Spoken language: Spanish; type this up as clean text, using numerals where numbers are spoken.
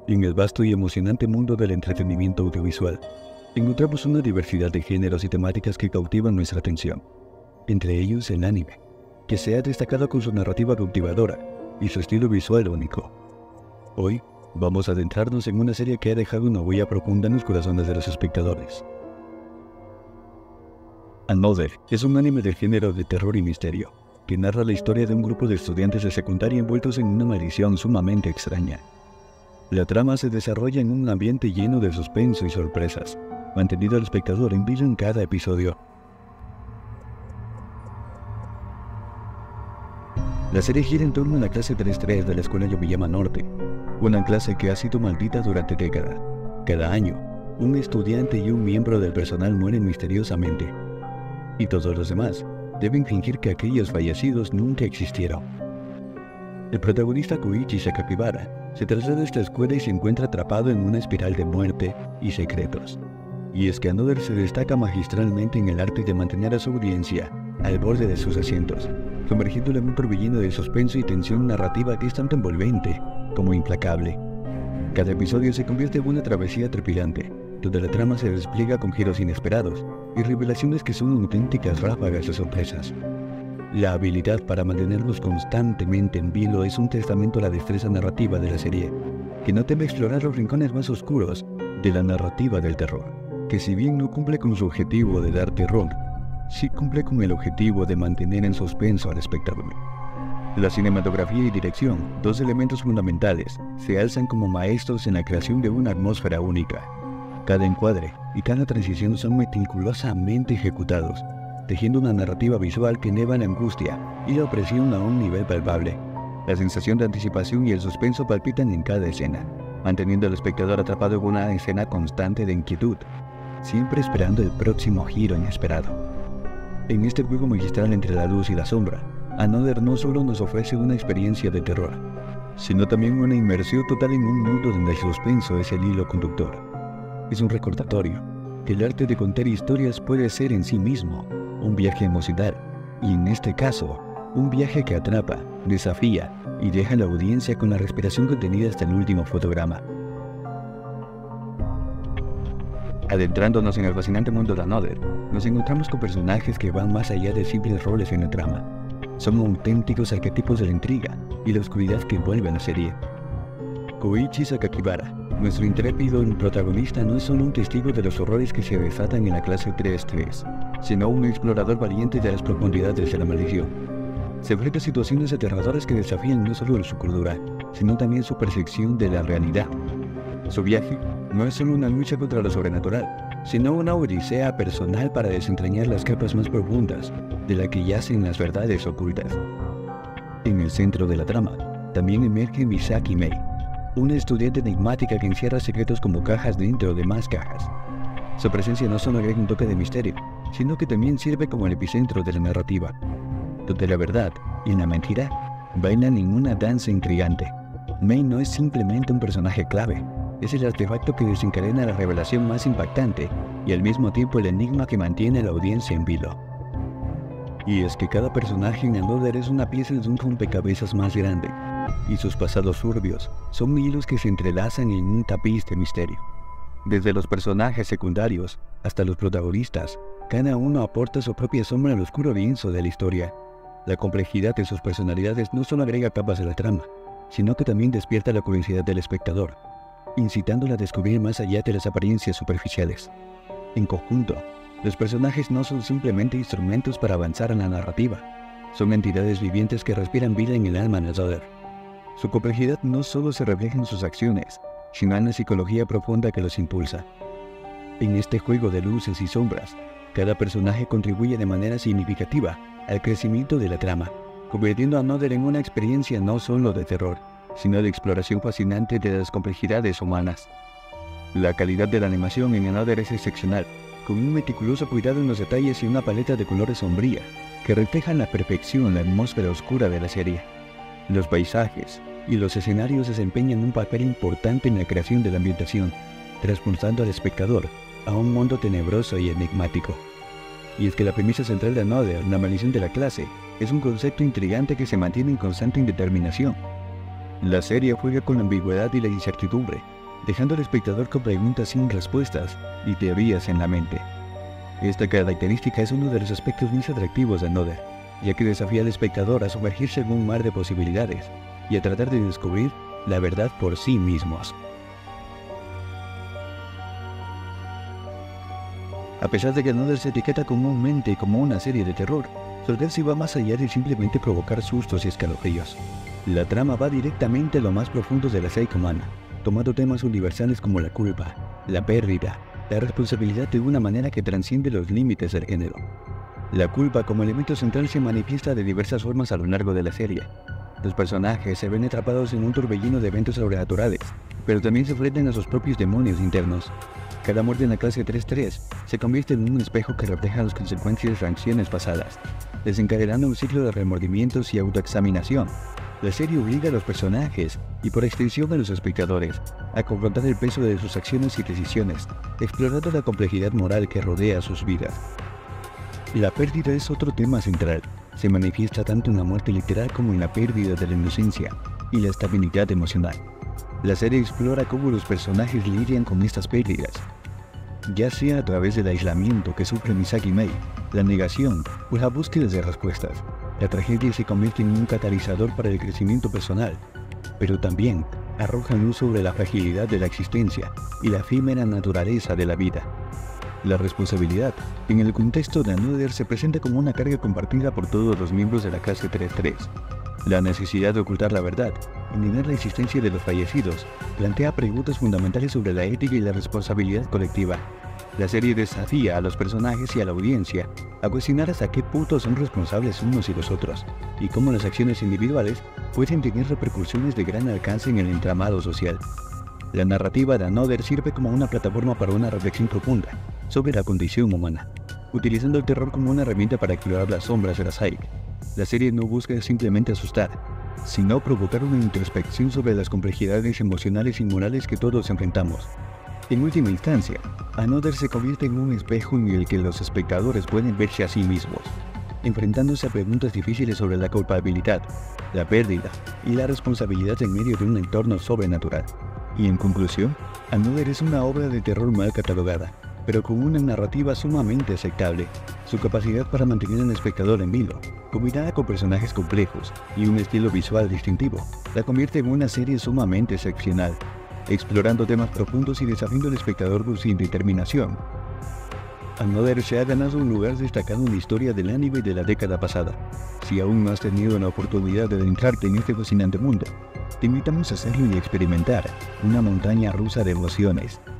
En el vasto y emocionante mundo del entretenimiento audiovisual, encontramos una diversidad de géneros y temáticas que cautivan nuestra atención. Entre ellos el anime, que se ha destacado con su narrativa cautivadora y su estilo visual único. Hoy vamos a adentrarnos en una serie que ha dejado una huella profunda en los corazones de los espectadores. Another es un anime del género de terror y misterio, que narra la historia de un grupo de estudiantes de secundaria envueltos en una maldición sumamente extraña. La trama se desarrolla en un ambiente lleno de suspenso y sorpresas, manteniendo al espectador en vilo en cada episodio. La serie gira en torno a la clase 3-3 de la escuela Yomiyama Norte, una clase que ha sido maldita durante décadas. Cada año, un estudiante y un miembro del personal mueren misteriosamente, y todos los demás deben fingir que aquellos fallecidos nunca existieron. El protagonista Koichi Sakakibara se traslada a esta escuela y se encuentra atrapado en una espiral de muerte y secretos. Y es que Another se destaca magistralmente en el arte de mantener a su audiencia al borde de sus asientos, sumergiéndola en un torbellino de suspenso y tensión narrativa que es tanto envolvente como implacable. Cada episodio se convierte en una travesía trepidante, donde la trama se despliega con giros inesperados y revelaciones que son auténticas ráfagas de sorpresas. La habilidad para mantenernos constantemente en vilo es un testamento a la destreza narrativa de la serie, que no teme explorar los rincones más oscuros de la narrativa del terror, que si bien no cumple con su objetivo de dar terror, sí cumple con el objetivo de mantener en suspenso al espectador. La cinematografía y dirección, dos elementos fundamentales, se alzan como maestros en la creación de una atmósfera única. Cada encuadre y cada transición son meticulosamente ejecutados, tejiendo una narrativa visual que eleva la angustia y la opresión a un nivel palpable. La sensación de anticipación y el suspenso palpitan en cada escena, manteniendo al espectador atrapado en una escena constante de inquietud, siempre esperando el próximo giro inesperado. En este juego magistral entre la luz y la sombra, Another no solo nos ofrece una experiencia de terror, sino también una inmersión total en un mundo donde el suspenso es el hilo conductor. Es un recordatorio que el arte de contar historias puede ser en sí mismo un viaje emocional, y en este caso, un viaje que atrapa, desafía y deja a la audiencia con la respiración contenida hasta el último fotograma. Adentrándonos en el fascinante mundo de Another, nos encontramos con personajes que van más allá de simples roles en la trama. Son auténticos arquetipos de la intriga y la oscuridad que envuelve a la serie. Koichi Sakakibara, nuestro intrépido protagonista, no es solo un testigo de los horrores que se desatan en la clase 3-3, sino un explorador valiente de las profundidades de la maldición. Se enfrenta a situaciones aterradoras que desafían no solo su cordura, sino también su percepción de la realidad. Su viaje no es solo una lucha contra lo sobrenatural, sino una odisea personal para desentrañar las capas más profundas de la que yacen las verdades ocultas. En el centro de la trama, también emerge Misaki Mei, una estudiante enigmática que encierra secretos como cajas dentro de más cajas. Su presencia no solo agrega un toque de misterio, sino que también sirve como el epicentro de la narrativa, donde la verdad y la mentira bailan en una danza intrigante. Mei no es simplemente un personaje clave, es el artefacto que desencadena la revelación más impactante y al mismo tiempo el enigma que mantiene a la audiencia en vilo. Y es que cada personaje en Another es una pieza de un rompecabezas más grande, y sus pasados turbios son hilos que se entrelazan en un tapiz de misterio. Desde los personajes secundarios hasta los protagonistas, cada uno aporta su propia sombra al oscuro lienzo de la historia. La complejidad de sus personalidades no solo agrega capas a la trama, sino que también despierta la curiosidad del espectador, incitándola a descubrir más allá de las apariencias superficiales. En conjunto, los personajes no son simplemente instrumentos para avanzar en la narrativa, son entidades vivientes que respiran vida en el alma de Another. Su complejidad no solo se refleja en sus acciones, sino en la psicología profunda que los impulsa. En este juego de luces y sombras, cada personaje contribuye de manera significativa al crecimiento de la trama, convirtiendo a Another en una experiencia no solo de terror, sino de exploración fascinante de las complejidades humanas. La calidad de la animación en Another es excepcional, con un meticuloso cuidado en los detalles y una paleta de colores sombría, que reflejan a la perfección la atmósfera oscura de la serie. Los paisajes y los escenarios desempeñan un papel importante en la creación de la ambientación, transportando al espectador a un mundo tenebroso y enigmático. Y es que la premisa central de Another, la maldición de la clase, es un concepto intrigante que se mantiene en constante indeterminación. La serie juega con la ambigüedad y la incertidumbre, dejando al espectador con preguntas sin respuestas y teorías en la mente. Esta característica es uno de los aspectos más atractivos de Another, ya que desafía al espectador a sumergirse en un mar de posibilidades y a tratar de descubrir la verdad por sí mismos. A pesar de que Another se etiqueta comúnmente como una serie de terror, Soldersi va más allá de simplemente provocar sustos y escalofríos. La trama va directamente a lo más profundo de la psique humana, tomando temas universales como la culpa, la pérdida, la responsabilidad de una manera que transciende los límites del género. La culpa como elemento central se manifiesta de diversas formas a lo largo de la serie. Los personajes se ven atrapados en un torbellino de eventos sobrenaturales, pero también se enfrentan a sus propios demonios internos. Cada muerte en la clase 3-3 se convierte en un espejo que refleja las consecuencias de acciones pasadas, desencadenando un ciclo de remordimientos y autoexaminación. La serie obliga a los personajes, y por extensión a los espectadores, a confrontar el peso de sus acciones y decisiones, explorando la complejidad moral que rodea sus vidas. La pérdida es otro tema central. Se manifiesta tanto en la muerte literal como en la pérdida de la inocencia y la estabilidad emocional. La serie explora cómo los personajes lidian con estas pérdidas, ya sea a través del aislamiento que sufre Misaki Mei, la negación o la búsqueda de respuestas. La tragedia se convierte en un catalizador para el crecimiento personal, pero también arroja luz sobre la fragilidad de la existencia y la efímera naturaleza de la vida. La responsabilidad, en el contexto de Another, se presenta como una carga compartida por todos los miembros de la clase 3-3. La necesidad de ocultar la verdad y negar la existencia de los fallecidos plantea preguntas fundamentales sobre la ética y la responsabilidad colectiva. La serie desafía a los personajes y a la audiencia a cuestionar hasta qué punto son responsables unos y los otros, y cómo las acciones individuales pueden tener repercusiones de gran alcance en el entramado social. La narrativa de Another sirve como una plataforma para una reflexión profunda sobre la condición humana, utilizando el terror como una herramienta para explorar las sombras de la psique. La serie no busca simplemente asustar, sino provocar una introspección sobre las complejidades emocionales y morales que todos enfrentamos. En última instancia, Another se convierte en un espejo en el que los espectadores pueden verse a sí mismos, enfrentándose a preguntas difíciles sobre la culpabilidad, la pérdida y la responsabilidad en medio de un entorno sobrenatural. Y en conclusión, Another es una obra de terror mal catalogada, pero con una narrativa sumamente aceptable. Su capacidad para mantener al espectador en vilo, combinada con personajes complejos y un estilo visual distintivo, la convierte en una serie sumamente excepcional, explorando temas profundos y desafiando al espectador con su determinación. Another se ha ganado un lugar destacado en la historia del anime de la década pasada. Si aún no has tenido la oportunidad de adentrarte en este fascinante mundo, te invitamos a hacerlo y experimentar una montaña rusa de emociones,